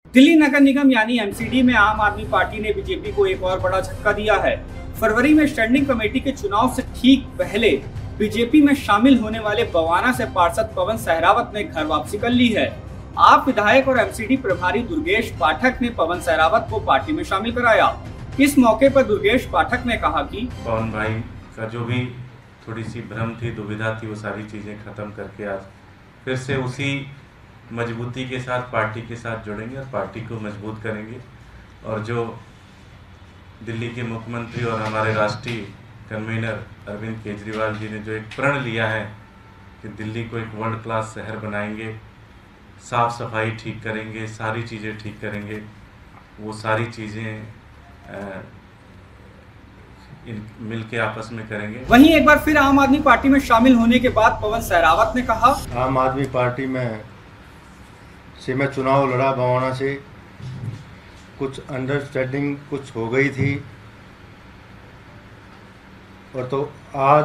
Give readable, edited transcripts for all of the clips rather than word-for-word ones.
दिल्ली नगर निगम यानी एमसीडी में आम आदमी पार्टी ने बीजेपी को एक और बड़ा झटका दिया है। फरवरी में स्टैंडिंग कमेटी के चुनाव से ठीक पहले बीजेपी में शामिल होने वाले बवाना से पार्षद पवन सहरावत ने घर वापसी कर ली है। आप विधायक और एमसीडी प्रभारी दुर्गेश पाठक ने पवन सहरावत को पार्टी में शामिल कराया। इस मौके पर दुर्गेश पाठक ने कहा कि पवन भाई का जो भी थोड़ी सी भ्रम थी, दुविधा थी, वो सारी चीजें खत्म करके आज फिर से उसी मजबूती के साथ पार्टी के साथ जुड़ेंगे और पार्टी को मजबूत करेंगे। और जो दिल्ली के मुख्यमंत्री और हमारे राष्ट्रीय कन्वीनर अरविंद केजरीवाल जी ने जो एक प्रण लिया है कि दिल्ली को एक वर्ल्ड क्लास शहर बनाएंगे, साफ सफाई ठीक करेंगे, सारी चीज़ें ठीक करेंगे, वो सारी चीज़ें मिल के आपस में करेंगे। वहीं एक बार फिर आम आदमी पार्टी में शामिल होने के बाद पवन सहरावत ने कहा, आम आदमी पार्टी में से मैं चुनाव लड़ा बवाना से, कुछ अंडरस्टैंडिंग कुछ हो गई थी और तो आज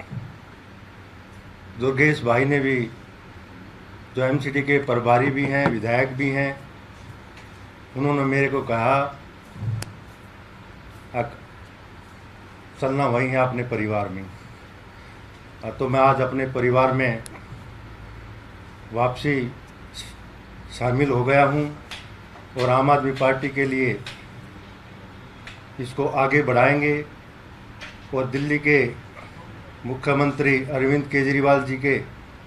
दुर्गेश भाई ने भी, जो एमसीडी के प्रभारी भी हैं, विधायक भी हैं, उन्होंने मेरे को कहा चलना वही है अपने परिवार में। तो मैं आज अपने परिवार में वापसी शामिल हो गया हूं और आम आदमी पार्टी के लिए इसको आगे बढ़ाएंगे और दिल्ली के मुख्यमंत्री अरविंद केजरीवाल जी के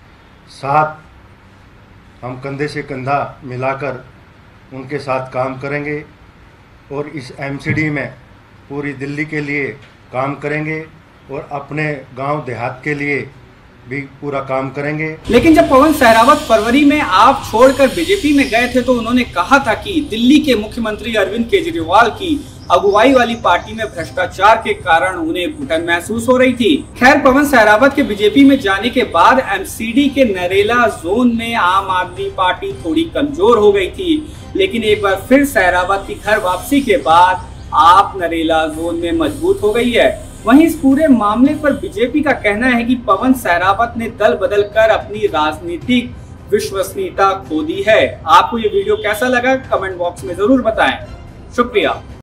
साथ हम कंधे से कंधा मिलाकर उनके साथ काम करेंगे और इस एमसीडी में पूरी दिल्ली के लिए काम करेंगे और अपने गांव देहात के लिए भी पूरा काम करेंगे। लेकिन जब पवन सहरावत फरवरी में आप छोड़कर बीजेपी में गए थे तो उन्होंने कहा था कि दिल्ली के मुख्यमंत्री अरविंद केजरीवाल की अगुवाई वाली पार्टी में भ्रष्टाचार के कारण उन्हें घुटन महसूस हो रही थी। खैर, पवन सहरावत के बीजेपी में जाने के बाद एमसीडी के नरेला जोन में आम आदमी पार्टी थोड़ी कमजोर हो गई थी, लेकिन एक बार फिर सहरावत की घर वापसी के बाद आप नरेला जोन में मजबूत हो गई है। वहीं इस पूरे मामले पर बीजेपी का कहना है कि पवन सहरावत ने दल बदल कर अपनी राजनीतिक विश्वसनीयता खो दी है। आपको ये वीडियो कैसा लगा कमेंट बॉक्स में जरूर बताएं। शुक्रिया।